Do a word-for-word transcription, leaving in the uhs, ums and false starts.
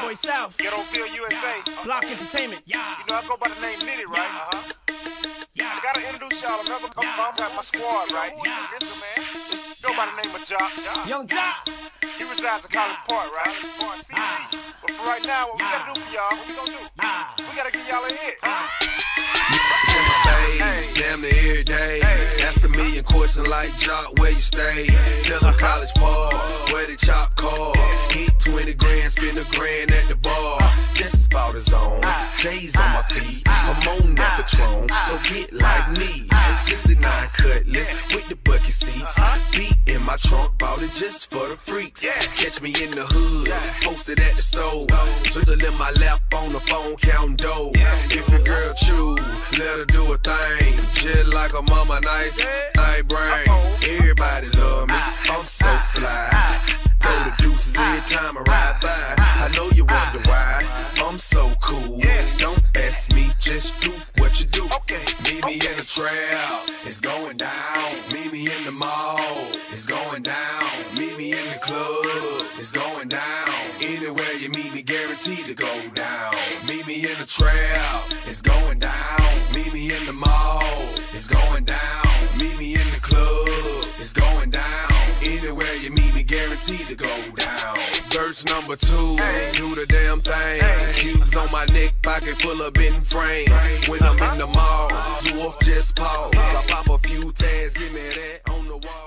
Boy South. Ghettoville, U S A. Block Entertainment. Yeah. You know, I go by the name Nitty, right? Uh-huh. Yeah. I gotta introduce y'all. I'm, I'm, I'm got my squad, right? Yeah. Listen, man. Just go by the name of Ja. Young Ja. He resides in College Park, right? Ah. But for right now, what we Yeah. gotta do for y'all, what we gonna do? Ah. We gotta give y'all a hit. Ah. Hey. Damn near every day. Hey. Ask a million questions like Jock, where you stay? Tell them College Park, where they chop cars. Hit twenty grand, spend a grand at the bar. Just as about his own. J's on my feet, I'm on that Patron. So get like me. sixty-nine Cutlass with the bucket seats. Beat in my trunk, bought it just for the freaks. Catch me in the hood, posted at the stove. Twiddle in my lap on the phone, counting dough. If your girl choose, let her do a thing. Just like a mama, nice, nice brain. Everybody love me, I'm so fly. Throw the deuces every time I ride by. I know you wonder why I'm so cool. Don't ask me, just do what you do. Meet me in the trail, it's going down. Meet me in the mall, it's going down. Meet me in the club, it's going down. Anywhere you meet me, guaranteed to go down. Meet me in the trail, it's going down. Meet me in the mall, it's going down. Meet me in the club, it's going down. Anywhere you meet me, guaranteed to go down. Verse number two, do the damn thing. Cubes on my neck, pocket full of bitten frames. When I'm in the mall, you up just pause. I pop a few tags, give me that on the wall.